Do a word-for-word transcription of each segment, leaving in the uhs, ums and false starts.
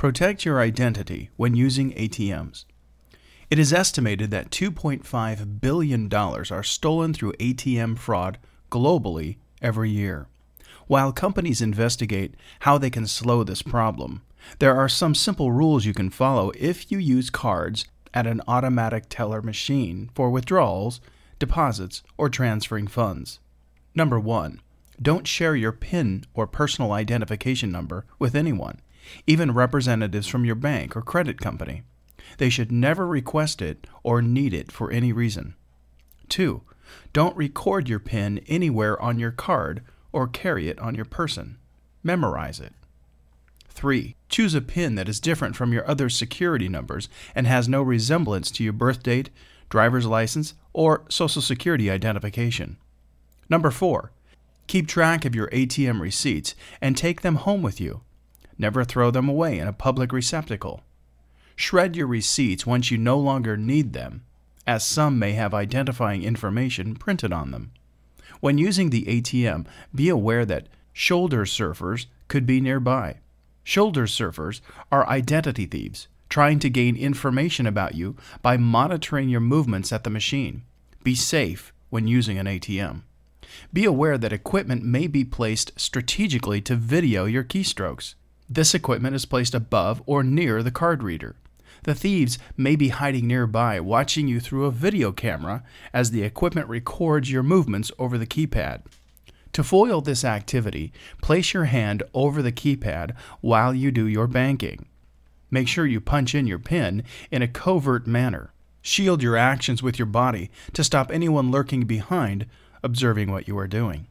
Protect your identity when using A T Ms. It is estimated that two point five billion dollars are stolen through A T M fraud globally every year. While companies investigate how they can slow this problem, there are some simple rules you can follow if you use cards at an automatic teller machine for withdrawals, deposits, or transferring funds. Number one. Don't share your PIN or personal identification number with anyone, even representatives from your bank or credit company. They should never request it or need it for any reason. Two. Don't record your PIN anywhere on your card or carry it on your person. Memorize it. Three. Choose a PIN that is different from your other security numbers and has no resemblance to your birth date, driver's license, or Social Security identification. Number four. Keep track of your A T M receipts and take them home with you. Never throw them away in a public receptacle. Shred your receipts once you no longer need them, as some may have identifying information printed on them. When using the A T M, be aware that shoulder surfers could be nearby. Shoulder surfers are identity thieves trying to gain information about you by monitoring your movements at the machine. Be safe when using an A T M. Be aware that equipment may be placed strategically to video your keystrokes. This equipment is placed above or near the card reader. The thieves may be hiding nearby, watching you through a video camera as the equipment records your movements over the keypad. To foil this activity, place your hand over the keypad while you do your banking. Make sure you punch in your PIN in a covert manner. Shield your actions with your body to stop anyone lurking behind observing what you are doing.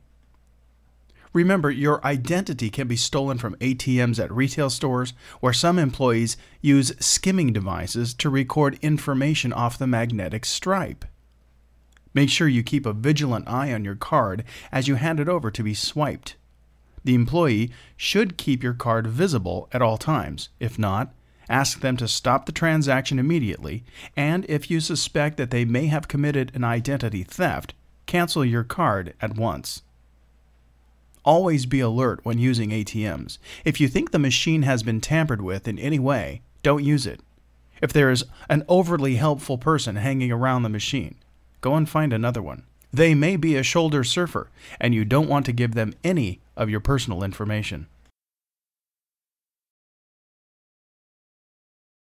Remember, your identity can be stolen from A T Ms at retail stores, where some employees use skimming devices to record information off the magnetic stripe. Make sure you keep a vigilant eye on your card as you hand it over to be swiped. The employee should keep your card visible at all times. If not, ask them to stop the transaction immediately, and if you suspect that they may have committed an identity theft, cancel your card at once. Always be alert when using A T Ms. If you think the machine has been tampered with in any way, don't use it. If there is an overly helpful person hanging around the machine, go and find another one. They may be a shoulder surfer, and you don't want to give them any of your personal information.